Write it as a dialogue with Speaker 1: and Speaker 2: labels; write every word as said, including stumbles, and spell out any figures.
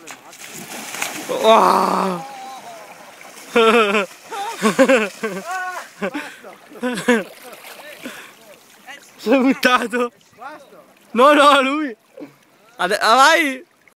Speaker 1: Wow. Si è buttato. No, no, lui. Vai.